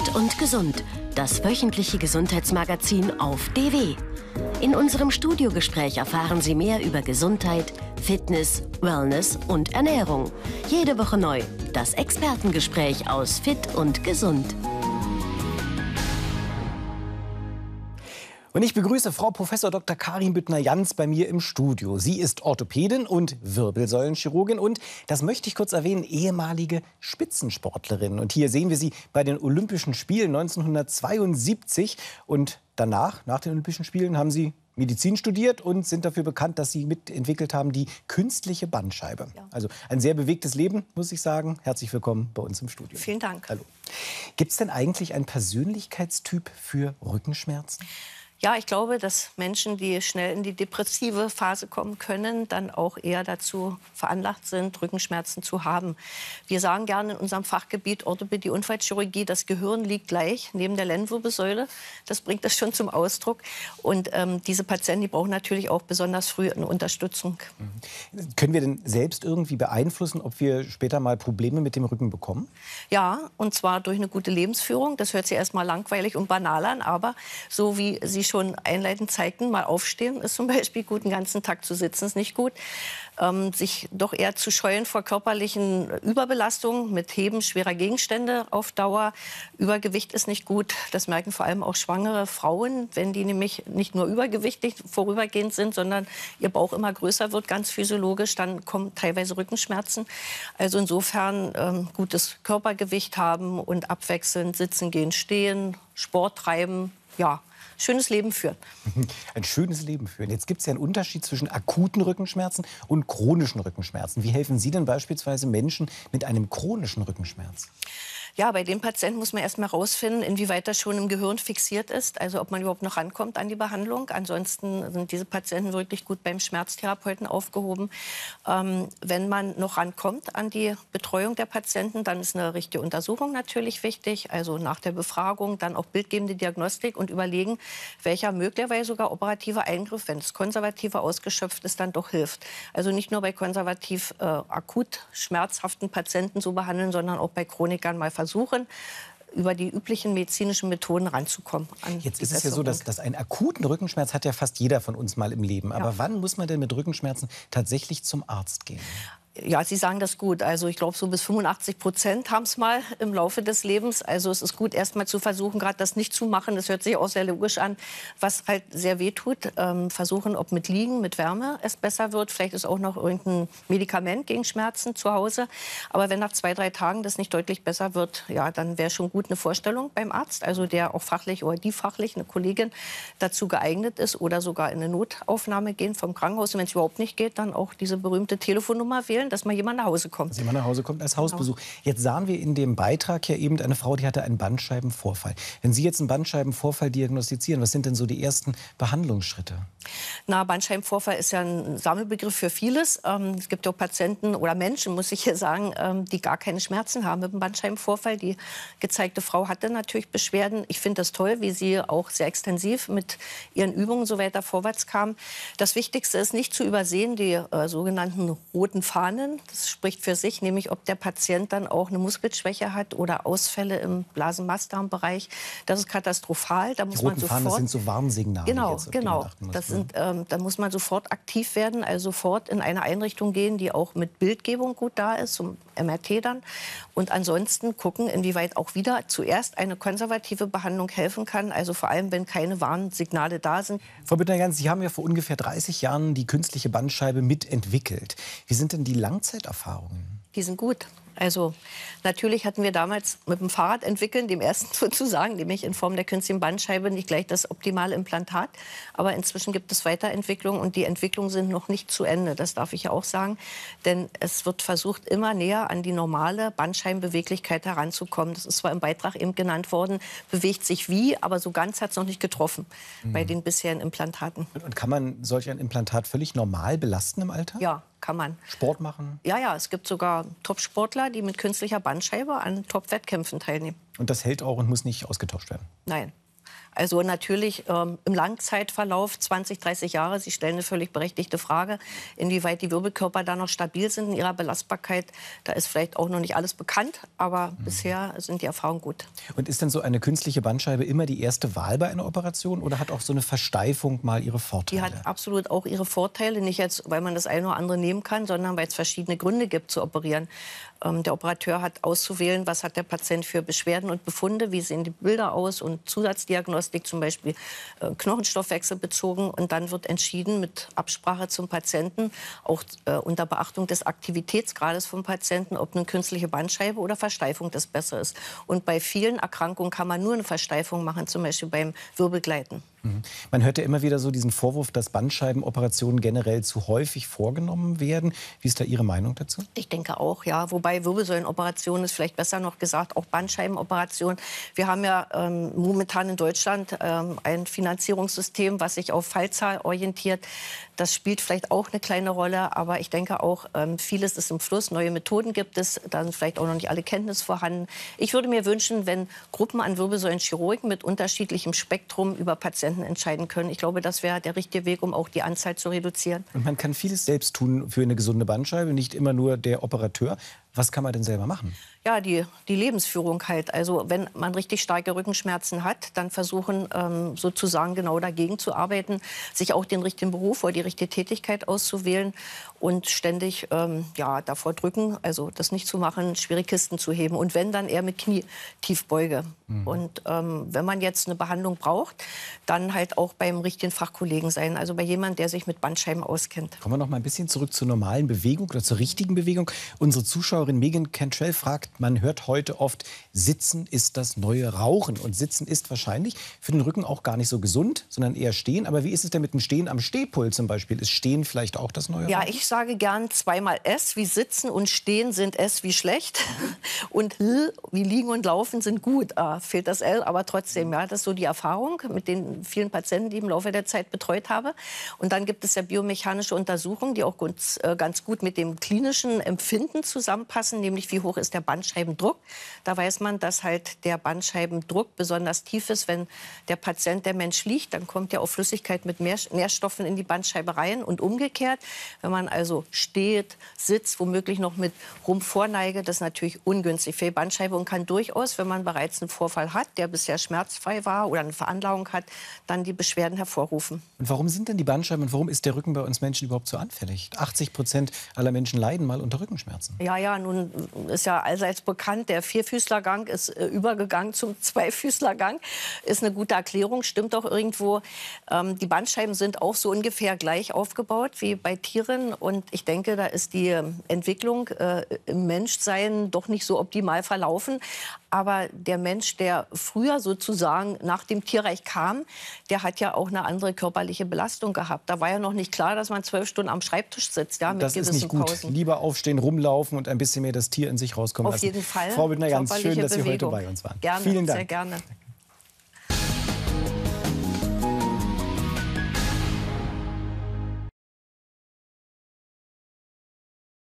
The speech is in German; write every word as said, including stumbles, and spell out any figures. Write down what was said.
Fit und Gesund, das wöchentliche Gesundheitsmagazin auf D W. In unserem Studiogespräch erfahren Sie mehr über Gesundheit, Fitness, Wellness und Ernährung. Jede Woche neu das Expertengespräch aus Fit und Gesund. Und ich begrüße Frau Professor Doktor Karin Büttner-Jans bei mir im Studio. Sie ist Orthopädin und Wirbelsäulenchirurgin und, das möchte ich kurz erwähnen, ehemalige Spitzensportlerin. Und hier sehen wir sie bei den Olympischen Spielen neunzehnhundertzweiundsiebzig. Und danach, nach den Olympischen Spielen, haben Sie Medizin studiert und sind dafür bekannt, dass Sie mitentwickelt haben die künstliche Bandscheibe. Ja. Also ein sehr bewegtes Leben, muss ich sagen. Herzlich willkommen bei uns im Studio. Vielen Dank. Hallo. Gibt es denn eigentlich einen Persönlichkeitstyp für Rückenschmerzen? Ja, ich glaube, dass Menschen, die schnell in die depressive Phase kommen können, dann auch eher dazu veranlagt sind, Rückenschmerzen zu haben. Wir sagen gerne in unserem Fachgebiet Orthopädie, Unfallchirurgie, das Gehirn liegt gleich neben der Lendenwirbelsäule. Das bringt das schon zum Ausdruck. Und ähm, diese Patienten, die brauchen natürlich auch besonders früh eine Unterstützung. Mhm. Können wir denn selbst irgendwie beeinflussen, ob wir später mal Probleme mit dem Rücken bekommen? Ja, und zwar durch eine gute Lebensführung. Das hört sich erstmal langweilig und banal an, aber so wie Sie schon schon einleitend zeigten, mal aufstehen ist zum Beispiel gut, den ganzen Tag zu sitzen ist nicht gut. Ähm, sich doch eher zu scheuen vor körperlichen Überbelastungen mit Heben schwerer Gegenstände auf Dauer. Übergewicht ist nicht gut. Das merken vor allem auch schwangere Frauen, wenn die nämlich nicht nur übergewichtig vorübergehend sind, sondern ihr Bauch immer größer wird, ganz physiologisch, dann kommen teilweise Rückenschmerzen. Also insofern ähm, gutes Körpergewicht haben und abwechselnd sitzen, gehen, stehen, Sport treiben, ja. Schönes Leben führen. Ein schönes Leben führen. Jetzt gibt es ja einen Unterschied zwischen akuten Rückenschmerzen und chronischen Rückenschmerzen. Wie helfen Sie denn beispielsweise Menschen mit einem chronischen Rückenschmerz? Ja, bei den Patienten muss man erst mal herausfinden, inwieweit das schon im Gehirn fixiert ist, also ob man überhaupt noch rankommt an die Behandlung. Ansonsten sind diese Patienten wirklich gut beim Schmerztherapeuten aufgehoben. Ähm, wenn man noch rankommt an die Betreuung der Patienten, dann ist eine richtige Untersuchung natürlich wichtig, also nach der Befragung dann auch bildgebende Diagnostik und überlegen, welcher möglicherweise sogar operative Eingriff, wenn es konservativer ausgeschöpft ist, dann doch hilft. Also nicht nur bei konservativ äh, akut schmerzhaften Patienten so behandeln, sondern auch bei Chronikern mal versuchen, über die üblichen medizinischen Methoden ranzukommen. Jetzt ist es ja so, dass, dass einen akuten Rückenschmerz hat ja fast jeder von uns mal im Leben. Aber ja. Wann muss man denn mit Rückenschmerzen tatsächlich zum Arzt gehen? Ja, Sie sagen das gut. Also ich glaube, so bis fünfundachtzig Prozent haben es mal im Laufe des Lebens. Also es ist gut, erst mal zu versuchen, gerade das nicht zu machen. Das hört sich auch sehr logisch an, was halt sehr weh tut. Ähm, versuchen, ob mit Liegen, mit Wärme es besser wird. Vielleicht ist auch noch irgendein Medikament gegen Schmerzen zu Hause. Aber wenn nach zwei, drei Tagen das nicht deutlich besser wird, ja, dann wäre schon gut eine Vorstellung beim Arzt. Also der auch fachlich oder die fachlich, eine Kollegin, dazu geeignet ist oder sogar in eine Notaufnahme gehen vom Krankenhaus. Und wenn es überhaupt nicht geht, dann auch diese berühmte Telefonnummer wählen, dass mal jemand nach Hause kommt. Dass jemand nach Hause kommt als Hausbesuch. Jetzt sahen wir in dem Beitrag ja eben eine Frau, die hatte einen Bandscheibenvorfall. Wenn Sie jetzt einen Bandscheibenvorfall diagnostizieren, was sind denn so die ersten Behandlungsschritte? Na, Bandscheibenvorfall ist ja ein Sammelbegriff für vieles. Ähm, es gibt ja auch Patienten oder Menschen, muss ich hier sagen, ähm, die gar keine Schmerzen haben mit dem Bandscheibenvorfall. Die gezeigte Frau hatte natürlich Beschwerden. Ich finde das toll, wie sie auch sehr extensiv mit ihren Übungen so weiter vorwärts kam. Das Wichtigste ist nicht zu übersehen, die äh, sogenannten roten Fahnen. Das spricht für sich, nämlich ob der Patient dann auch eine Muskelschwäche hat oder Ausfälle im Blasen-Mastdarm-Bereich. Das ist katastrophal. Da muss die roten man sofort, Fahnen, das sind so Warnsignale. Genau, jetzt, genau. Das sind, ähm, da muss man sofort aktiv werden, also sofort in eine Einrichtung gehen, die auch mit Bildgebung gut da ist, zum M R T dann. Und ansonsten gucken, inwieweit auch wieder zuerst eine konservative Behandlung helfen kann, also vor allem, wenn keine Warnsignale da sind. Frau Büttner-Jans, Sie haben ja vor ungefähr dreißig Jahren die künstliche Bandscheibe mitentwickelt. Wie sind denn die Langzeiterfahrungen? Die sind gut. Also natürlich hatten wir damals mit dem Fahrrad entwickeln, dem ersten sozusagen, nämlich in Form der künstlichen Bandscheibe, nicht gleich das optimale Implantat. Aber inzwischen gibt es Weiterentwicklungen und die Entwicklungen sind noch nicht zu Ende. Das darf ich ja auch sagen. Denn es wird versucht, immer näher an die normale Bandscheibenbeweglichkeit heranzukommen. Das ist zwar im Beitrag eben genannt worden, bewegt sich wie, aber so ganz hat es noch nicht getroffen mhm. bei den bisherigen Implantaten. Und kann man solch ein Implantat völlig normal belasten im Alltag? Ja. Kann man. Sport machen? Ja, ja, es gibt sogar Top-Sportler, die mit künstlicher Bandscheibe an Top-Wettkämpfen teilnehmen. Und das hält auch und muss nicht ausgetauscht werden? Nein. Also natürlich ähm, im Langzeitverlauf, zwanzig, dreißig Jahre, Sie stellen eine völlig berechtigte Frage, inwieweit die Wirbelkörper da noch stabil sind in ihrer Belastbarkeit. Da ist vielleicht auch noch nicht alles bekannt, aber mhm. bisher sind die Erfahrungen gut. Und ist denn so eine künstliche Bandscheibe immer die erste Wahl bei einer Operation oder hat auch so eine Versteifung mal ihre Vorteile? Die hat absolut auch ihre Vorteile, nicht jetzt, weil man das eine oder andere nehmen kann, sondern weil es verschiedene Gründe gibt zu operieren. Ähm, der Operateur hat auszuwählen, was hat der Patient für Beschwerden und Befunde, wie sehen die Bilder aus und Zusatzdiagnostik, zum Beispiel äh, Knochenstoffwechsel bezogen. Und dann wird entschieden mit Absprache zum Patienten, auch äh, unter Beachtung des Aktivitätsgrades vom Patienten, ob eine künstliche Bandscheibe oder Versteifung das besser ist. Und bei vielen Erkrankungen kann man nur eine Versteifung machen, zum Beispiel beim Wirbelgleiten. Man hört ja immer wieder so diesen Vorwurf, dass Bandscheibenoperationen generell zu häufig vorgenommen werden. Wie ist da Ihre Meinung dazu? Ich denke auch, ja. Wobei Wirbelsäulenoperationen ist vielleicht besser noch gesagt, auch Bandscheibenoperationen. Wir haben ja ähm, momentan in Deutschland ähm, ein Finanzierungssystem, was sich auf Fallzahl orientiert. Das spielt vielleicht auch eine kleine Rolle, aber ich denke auch, ähm, vieles ist im Fluss. Neue Methoden gibt es, dann vielleicht auch noch nicht alle Kenntnisse vorhanden. Ich würde mir wünschen, wenn Gruppen an Wirbelsäulenchirurgen mit unterschiedlichem Spektrum über Patienten entscheiden können. Ich glaube, das wäre der richtige Weg, um auch die Anzahl zu reduzieren. Und man kann vieles selbst tun für eine gesunde Bandscheibe, nicht immer nur der Operateur. Was kann man denn selber machen? Ja, die, die Lebensführung halt. Also wenn man richtig starke Rückenschmerzen hat, dann versuchen ähm, sozusagen genau dagegen zu arbeiten, sich auch den richtigen Beruf oder die richtige Tätigkeit auszuwählen und ständig ähm, ja, davor drücken, also das nicht zu machen, schwere Kisten zu heben. Und wenn, dann eher mit Knietiefbeuge. Mhm. Und ähm, wenn man jetzt eine Behandlung braucht, dann halt auch beim richtigen Fachkollegen sein, also bei jemandem, der sich mit Bandscheiben auskennt. Kommen wir noch mal ein bisschen zurück zur normalen Bewegung oder zur richtigen Bewegung. Unsere Zuschauerin Megan Cantrell fragt, man hört heute oft, Sitzen ist das neue Rauchen. Und Sitzen ist wahrscheinlich für den Rücken auch gar nicht so gesund, sondern eher Stehen. Aber wie ist es denn mit dem Stehen am Stehpult zum Beispiel? Ist Stehen vielleicht auch das neue Rauchen? Ja, ich sage gern zweimal S wie Sitzen und Stehen sind S wie schlecht. Und L wie Liegen und Laufen sind gut. Ah, fehlt das L, aber trotzdem, ja, das ist so die Erfahrung mit den vielen Patienten, die ich im Laufe der Zeit betreut habe. Und dann gibt es ja biomechanische Untersuchungen, die auch ganz, äh, ganz gut mit dem klinischen Empfinden zusammenpassen, nämlich wie hoch ist der Bandscheibendruck. Da weiß man, dass halt der Bandscheibendruck besonders tief ist. Wenn der Patient, der Mensch liegt, dann kommt ja auch Flüssigkeit mit mehr Nährstoffen in die Bandscheibe rein und umgekehrt. Wenn man also steht, sitzt, womöglich noch mit Rumpfvorneige, das ist natürlich ungünstig für die Bandscheibe und kann durchaus, wenn man bereits einen Vorfall hat, der bisher schmerzfrei war oder eine Veranlagung hat, dann die Beschwerden hervorrufen. Und warum sind denn die Bandscheiben und warum ist der Rücken bei uns Menschen überhaupt so anfällig? achtzig Prozent aller Menschen leiden mal unter Rückenschmerzen. Ja, ja, nun ist ja allseits bekannt, der Vierfüßlergang ist äh, übergegangen zum Zweifüßlergang. Ist eine gute Erklärung, stimmt auch irgendwo. Ähm, die Bandscheiben sind auch so ungefähr gleich aufgebaut wie bei Tieren. Und ich denke, da ist die Entwicklung äh, im Menschsein doch nicht so optimal verlaufen. Aber der Mensch, der früher sozusagen nach dem Tierreich kam, der hat ja auch eine andere körperliche Belastung gehabt. Da war ja noch nicht klar, dass man zwölf Stunden am Schreibtisch sitzt, ja, mit das gewissen ist nicht gut. Pausen. Lieber aufstehen, rumlaufen und ein bisschen mehr das Tier in sich rauskommen Auf lassen. jeden Fall. Frau Büttner-Jans, schön, dass Sie Bewegung. heute bei uns waren. Gerne, Vielen Dank. sehr gerne.